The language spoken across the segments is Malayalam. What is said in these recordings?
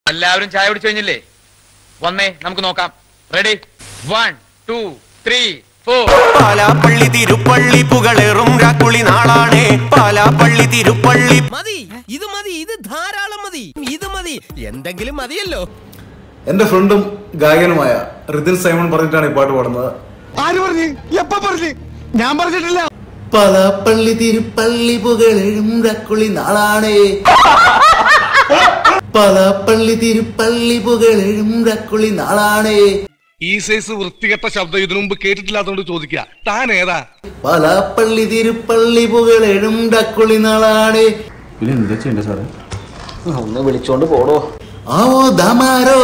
എല്ലാവരും ചായ കുടിച്ചു കഴിഞ്ഞില്ലേ? വന്നേ നമുക്ക് നോക്കാം. റെഡി? 1 2 3 4. പാലാപ്പള്ളി തിരുപ്പള്ളി പുകളേറും രാക്കുളി നാളാണേ. പാലാപ്പള്ളി തിരുപ്പള്ളി മതി, ഇത് മതി, ഇത് ധാരാളം മതി, ഇത് മതി, എന്തെങ്കിലും മതിയല്ലോ. എന്റെ ഫ്രണ്ടും ഗായകനുമായ റിതിൻ സൈമൺ പറഞ്ഞിട്ടാണ് ഈ പാട്ട് പാടുന്നത്. ആര് പറഞ്ഞു? എപ്പ പറഞ്ഞു? ഞാൻ പറഞ്ഞിട്ടില്ല. പാലാപ്പള്ളി തിരുപ്പള്ളി പുകളെഴും രാക്കുളി നാളാണേ. പാലാപ്പള്ളി തിരുപ്പള്ളി പുകളെഴും രാക്കുളി നാളാണേ. ഈ സൈസ് വൃത്തികെട്ട ശബ്ദം ഇതിനു മുമ്പ് കേട്ടിട്ടില്ലാത്തോണ്ട് ചോദിക്കുക, താൻ ഏതാ? പാലാപ്പള്ളി തിരുപ്പള്ളി പുകളെഴും രാക്കുളി നാളാണേ. എന്താ ചെയ്യണ്ടേ സാറേ? ഒന്ന് വിളിച്ചോണ്ട് പോടോ. ആവോ ദമാരോ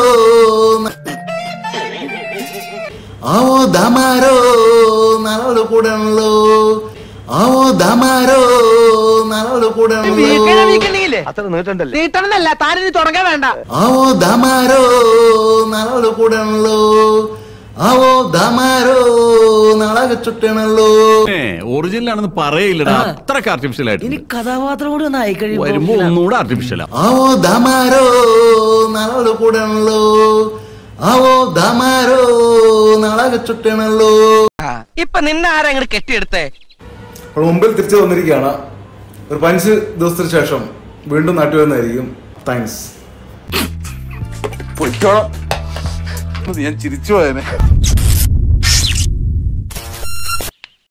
ആവോ ദമാരോ നാളോട് കൂടണല്ലോ. ആവോ ദമാരോ നാളോട് കൂടണല്ലോ. അത്ര നീട്ടണമെന്നല്ല, താനിനി തുടങ്ങാൻ വേണ്ട. ആവോ ദമാരോ നാളോട് കൂടണല്ലോ. ആവോ ദമാരോ നാളെ ചുട്ടണല്ലോ. ഒറിജിനലാണെന്ന് പറയില്ലടാ, അത്രക്ക് ആർട്ടിഫിഷ്യൽ ആയിട്ട്. ഇനി കഥാപാത്രം കൂടി ഒന്ന് ആയിക്കഴിഞ്ഞു വരുമ്പോ ഒന്നുകൂടെ ആർട്ടിഫിഷ്യലാ. ആവോ ദമാരോ നാളോട് കൂടണല്ലോ. ആവോ ദമാരോ നാളെ ചുട്ടണല്ലോ. ഇപ്പൊ നിന്നെ ആരാ ഇങ്ങോട്ട് കെട്ടിയെടുത്തേ? മുമ്പിൽ തിരിച്ചു വന്നിരിക്കുകയാണ്. ഒരു 5 ദിവസത്തിന് ശേഷം വീണ്ടും നാട്ടിൽ വരുന്നതായിരിക്കും. താങ്ക്സ്. ഞാൻ ചിരിച്ചു പോയനെ.